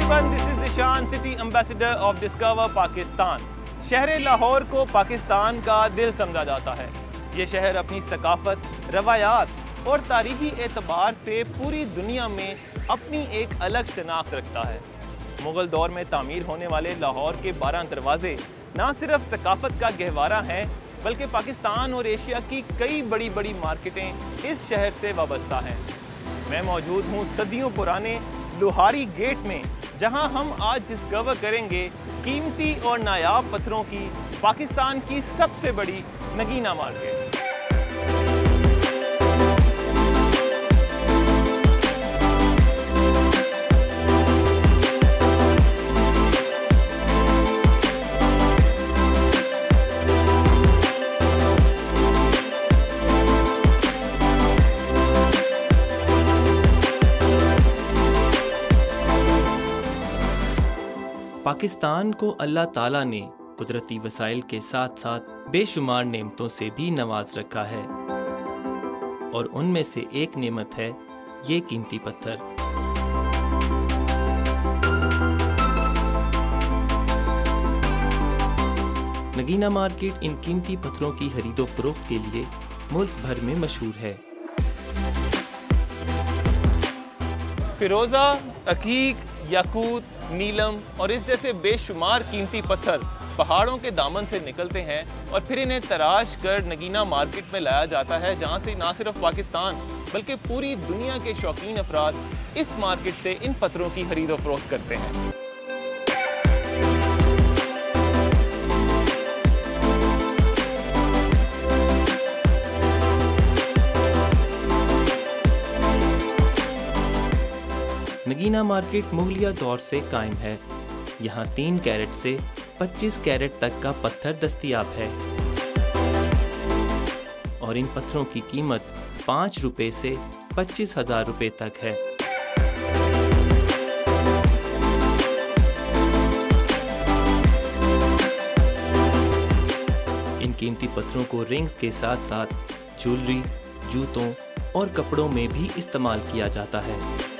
everyone, this is Zishan, City Ambassador of Discover Pakistan. शहर लाहौर को पाकिस्तान का दिल समझा जाता है। ये शहर अपनी सकाफत, रवायात और तारीखी एतबार से पूरी दुनिया में अपनी एक अलग शनाख्त रखता है। मुग़ल दौर में तामीर होने वाले लाहौर के 12 दरवाजे ना सिर्फ सकाफत का गहवारा हैं, बल्कि पाकिस्तान और एशिया की कई बड़ी बड़ी मार्केटें इस शहर से वाबस्ता हैं। मैं मौजूद हूँ सदियों पुराने लोहारी गेट में, जहां हम आज डिस्कवर करेंगे कीमती और नायाब पत्थरों की पाकिस्तान की सबसे बड़ी नगीना मार्केट। पाकिस्तान को अल्लाह ताला ने कुदरती वसाइल के साथ साथ बेशुमार नेमतों से भी नवाज रखा है, और उनमें से एक नेमत है ये कीमती पत्थर। नगीना मार्केट इन कीमती पत्थरों की खरीदो फरोख्त के लिए मुल्क भर में मशहूर है। फिरोज़ा, अकीक, याकूत, नीलम और इस जैसे बेशुमार कीमती पत्थर पहाड़ों के दामन से निकलते हैं और फिर इन्हें तराश कर नगीना मार्केट में लाया जाता है, जहां से ना सिर्फ पाकिस्तान बल्कि पूरी दुनिया के शौकीन अफराद इस मार्केट से इन पत्थरों की खरीदो फरोख्त करते हैं। नगीना मार्केट मुगलिया दौर से कायम है। यहाँ 3 कैरेट से 25 कैरेट तक का पत्थर दस्तयाब है, और इन पत्थरों की कीमत 5 रुपए से 25,000 रुपए तक है। इन कीमती पत्थरों को रिंग्स के साथ साथ ज्वेलरी, जूतों और कपड़ों में भी इस्तेमाल किया जाता है।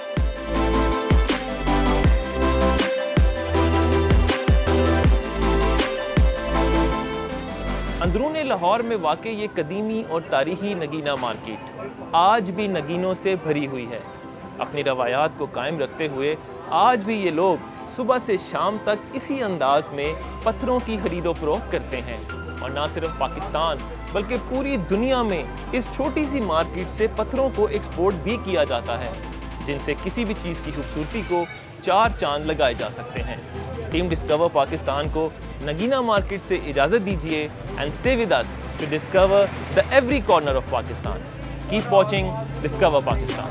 अंदरूनी लाहौर में वाक़ई ये कदीमी और तारीखी नगीना मार्केट आज भी नगीनों से भरी हुई है। अपनी रवायात को कायम रखते हुए आज भी ये लोग सुबह से शाम तक इसी अंदाज में पत्थरों की खरीदो फरोख्त करते हैं, और ना सिर्फ पाकिस्तान बल्कि पूरी दुनिया में इस छोटी सी मार्केट से पत्थरों को एक्सपोर्ट भी किया जाता है, जिनसे किसी भी चीज़ की खूबसूरती को 4 चांद लगाए जा सकते हैं। टीम डिस्कवर पाकिस्तान को नगीना मार्केट से इजाज़त दीजिए and stay with us to discover the every corner of Pakistan. Keep watching discover Pakistan.